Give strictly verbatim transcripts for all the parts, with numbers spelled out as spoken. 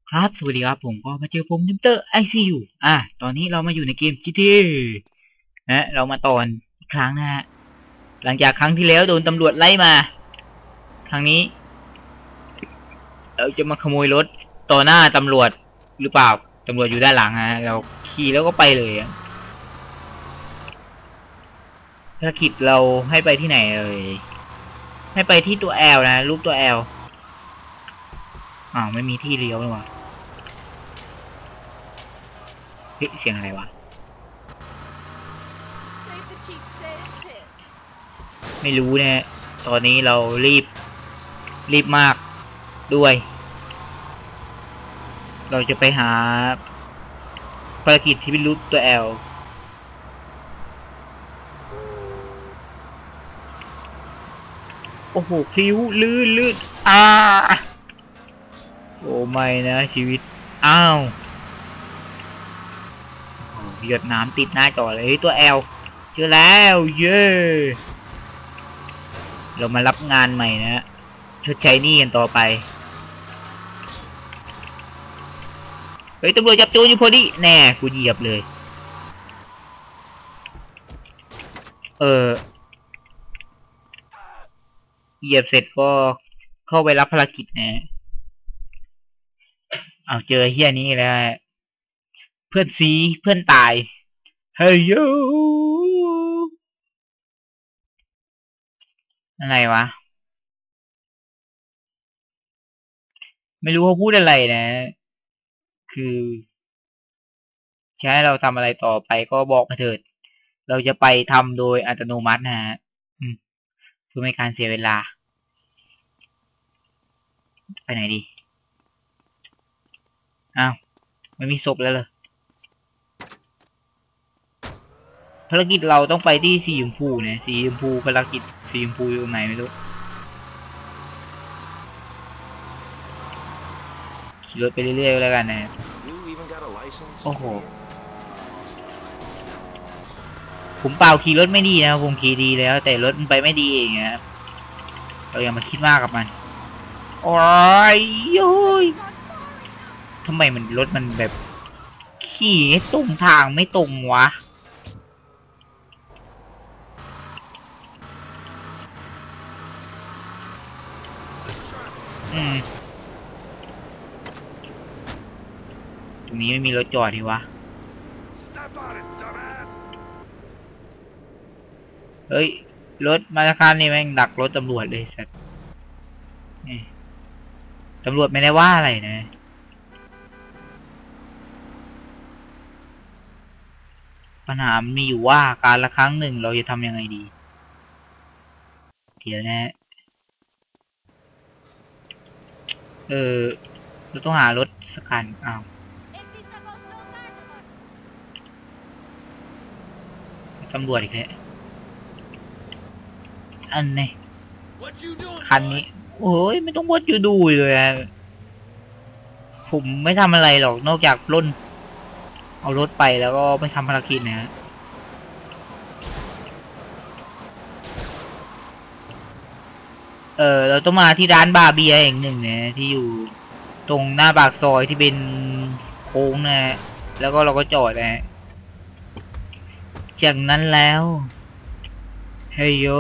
ครับสวัสดีครับผมก็มาเจอผมนิมเตอร์ ไอ ซี ยู อ่ะตอนนี้เรามาอยู่ในเกม จี ที เอ นะเรามาตอนอีกครั้งนะฮะหลังจากครั้งที่แล้วโดนตำรวจไล่มาครั้งนี้เราจะมาขโมยรถต่อหน้าตำรวจหรือเปล่าตำรวจอยู่ด้านหลังฮะเราขี่แล้วก็ไปเลยภารกิจเราให้ไปที่ไหนเอ่ยให้ไปที่ตัว L นะรูปตัว L อ้าวไม่มีที่เลี้ยวเลยว่ะเฮ้ยเสียงอะไรวะไม่รู้นะตอนนี้เรารีบรีบมากด้วยเราจะไปหาภารกิจที่เป็นรูปตัว L โอ้โหพลิ้วลื่นลื่นอ่าโอ้ไม่นะชีวิตอ้าวหยดน้ำติดหน้าจอเลยตัว L เจอแล้วเย้เรามารับงานใหม่นะชดใช้หนี้กันต่อไปเฮ้ยตำรวจจับโจรอยู่พอดีแน่กูเหยียบเลยเออเหยียบเสร็จก็เข้าไปรับภารกิจนะเอาเจอเฮียนี้แล้วเพื่อนซีเพื่อนตายเฮ้ยยูอะไรวะไม่รู้เขาพูดอะไรนะคือจะให้เราทำอะไรต่อไปก็บอกมาเถิดเราจะไปทำโดยอัตโนมัตินะฮะเพื่อไม่การเสียเวลาไปไหนดีอ้าวไม่มีศพแล้วเลยภารกิจเราต้องไปที่สีชมพูเนี่ยสีชมพูภารกิจสีชมพูอยู่ตรงไหนไม่รู้ขี่รถไปเรื่อยๆแล้วกันนะโอ้โหผมเปล่าขี่รถไม่ดีนะผมขี่ดีแล้วแต่รถมันไปไม่ดีเองนะเราอย่ามาคิดมากกับมันโอ้ยโอ้ยทำไมมันรถมันแบบขี่ตรงทางไม่ตรงวะอืมตรงนี้ไม่มีรถจอดทีวะเฮ้ยรถมาคันนี่แม่งดักรถตำรวจเลยสัตว์นี่ตำรวจไม่ได้ว่าอะไรนะปัญหามีอยู่ว่าการละครั้งหนึ่งเราจะทำยังไงดีเดี๋ยวนะเออเราต้องหารถสักคันอ้าวตำรวจอีกแล้วอันนี้คันนี้โอ้ยไม่ต้องวัดอยู่ดูเลยผมไม่ทำอะไรหรอกนอกจากปล้นเอารถไปแล้วก็ไม่ทำภารกิจนะเออเราต้องมาที่ร้านบาร์เบียร์แห่งหนึ่งเนี่ยที่อยู่ตรงหน้าปากซอยที่เป็นโค้งนะแล้วก็เราก็จอดนะจากนั้นแล้วเฮ้ยโย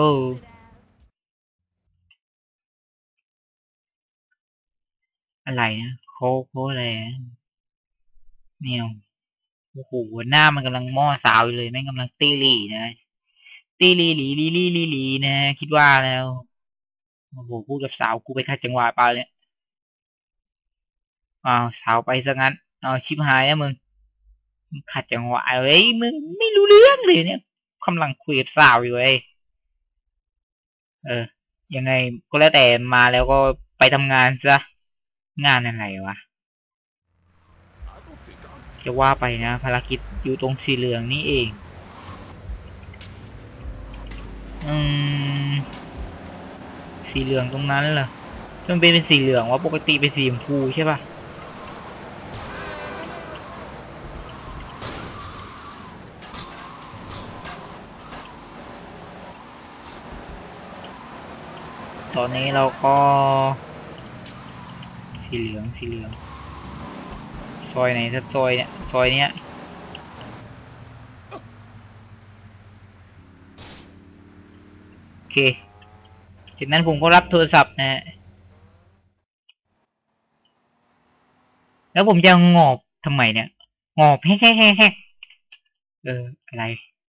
อะไรนะโค้โค้อะไรเนี่ยโอ้โหหน้ามันกำลังม่อสาวอยู่เลยแม่งกำลังตีหลีนะตีหลีหลีหลีหลีหลีหลีนะคิดว่าแล้วโอ้โหพูดกับสาวกูไปขัดจังหวะเปล่าเนี่ยอ้าวสาวไปซะงั้นอ้าวชิบหายนะมึงขัดจังหวะเอ้ยมึงไม่รู้เรื่องเลยเนี่ยกำลังคุยกับสาวอยู่เอ้ยเออยังไงก็แล้วแต่มาแล้วก็ไปทำงานซะงานอะไรวะจะว่าไปนะภารกิจอยู่ตรงสีเหลืองนี่เองอืมสีเหลืองตรงนั้นเหรอมันเป็นสีเหลืองว่าปกติเป็นสีชมพูใช่ป่ะตอนนี้เราก็สีเหลืองสีเหลืองอยไหนซอยเนี่ยซอยเนี้ยโอเคจากนั้นผมก็รับโทรศัพท์นะฮะแล้วผมจะงอบทำไมเนี่ยงอบแฮกแฮกแฮกแฮกเอออะไร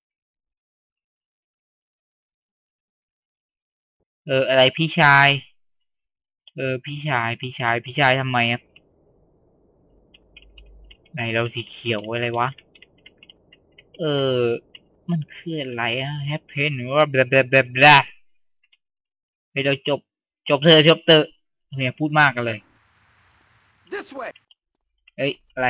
เอออะไรพี่ชายเออพี่ชายพี่ชายพี่ชายทำไมครับไหนเราสีเขียวอะไรวะเออมันคืออะไรอะแฮปเพนหรือว่าบลาบลาบลาบลาให้เราจบจบเธอจบเธอเนี่ยพูดมากกันเลยเอ้ยอะไร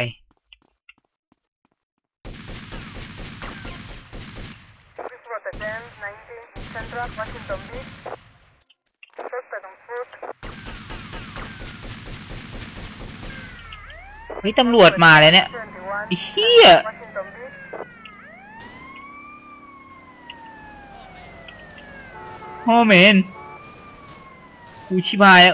เฮ้ยตำรวจมาเลยเนี่ยไอ้เหี้ยโอ้เมนกูชิบหายแล้ว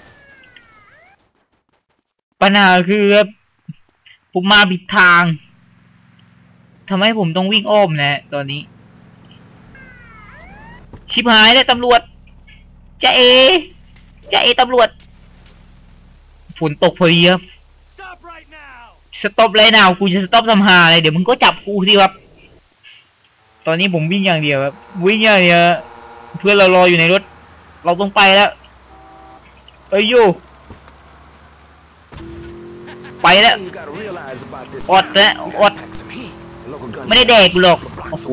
ปัญหาคือผมมาผิดทางทำให้ผมต้องวิ่งอ้อมนะตอนนี้ชิบหายแล้วตำรวจจะเอจะเอตำรวจฝนตกพอดีครับสต็อปเลยนาวกูจะสต็อปทำหาอะไรเดี๋ยวมึงก็จับกูสิครับตอนนี้ผมวิ่งอย่างเดียวครับวิ่งอย่างเดียวเพื่อนเรารออยู่ในรถเราต้องไปแล้วเอ้ยโยไปแล้วอดแล้วอดไม่ได้แดกกูหรอกโอ้โห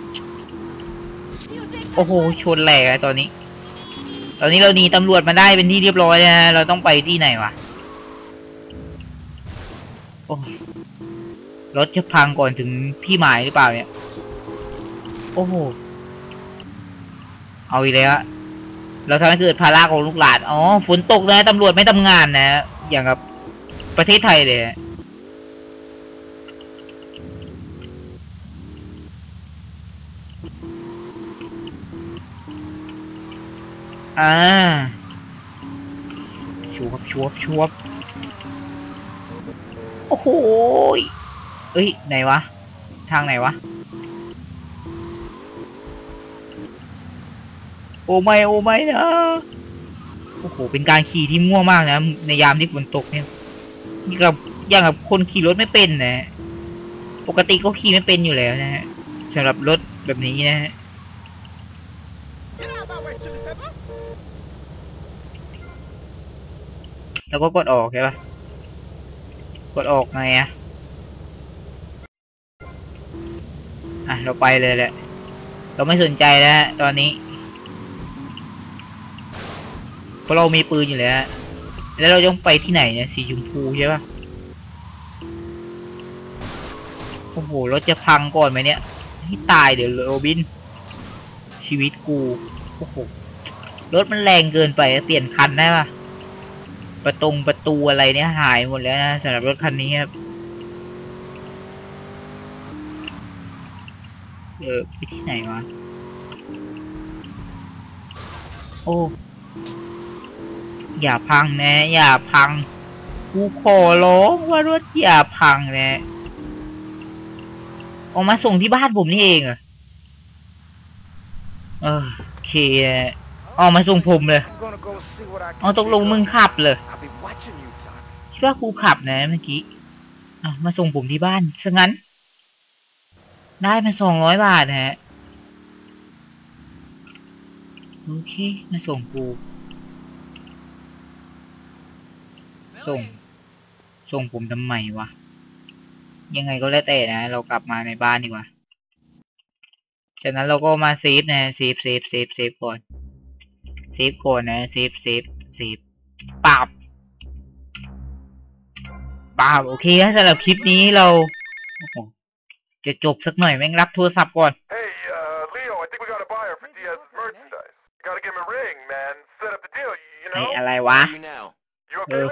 โอ้โหชนแหลกแล้วตอนนี้ตอนนี้เราหนีตำรวจมาได้เป็นที่เรียบร้อยแล้วนะเราต้องไปที่ไหนวะโอ้รถจะพังก่อนถึงที่หมายหรือเปล่าเนี่ยโอ้โหเอาอีกแล้วเราทำให้เกิดภาระของลูกหลานอ๋อฝนตกนะตำรวจไม่ทำงานนะอย่างกับประเทศไทยเลยอ่าชัวบชัวบชัวบโอ้โหเอ้ยไหนวะทางไหนวะโอ้ไม่โอ้ไม่นะโอ้โหเป็นการขี่ที่มั่วมากนะในยามที่ฝนตกเนี่ยนี่กับอย่างกับคนขี่รถไม่เป็นนะปกติก็ขี่ไม่เป็นอยู่แล้วนะฮะสำหรับรถแบบนี้นะฮะแล้วก็กดออกใช่ปะกดออกไงอะอ่ะเราไปเลยแหละเราไม่สนใจแล้วฮะตอนนี้เพราะเรามีปืนอยู่แล้วแล้วเราต้องไปที่ไหนเนี่ยสีชมพูใช่ปะโอ้โหรถจะพังก่อนไหมเนี่ยให้ตายเดี๋ยวโรบินชีวิตกูโอ้โหรถมันแรงเกินไปเปลี่ยนคันได้ปะประตูประตูอะไรเนี่ยหายหมดแล้วนะสำหรับรถคันนี้ครับเออไปที่ไหนวะโอ้อย่าพังนะอย่าพังกูขอร้องว่ารถอย่าพังนะออกมาส่งที่บ้านผมนี่เองเหรอเออโอเคออกมาส่งผมเลยเอาตกลงมึงขับเลยคิดว่ากูขับนะเมื่อกี้อ่ะมาส่งผมที่บ้านซะงั้นได้มาสองร้อยบาทฮะโอเคมาส่งกูส่งส่งผมทำไมวะยังไงก็แล้วแต่นะเรากลับมาในบ้านดีกว่าจากนั้นเราก็มาเซฟนะเซฟเซฟเซฟเซฟก่อนเซฟก่อนนะเซฟเซฟเซฟปราบปราบโอเคสำหรับคลิปนี้เราโอ้โหจะจบสักหน่อยแม่งรับโทรศัพท์ก่อนไอ้อะไรวะเออ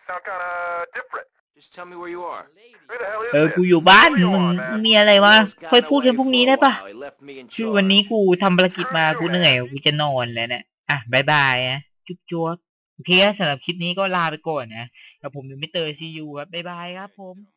เออกูอยู่บ้านมึงมีอะไรวะค่อยพูดกันพรุ่งนี้ได้ปะคือวันนี้กูทำภารกิจมากูเหนื่อยกูจะนอนแล้วเนี่ยอ่ะบายบายอ่ะจุ๊บจ๊วบโอเคครับสำหรับคลิปนี้ก็ลาไปก่อนนะกับผมมิสเตอร์ซียูครับบ๊ายบายครับผม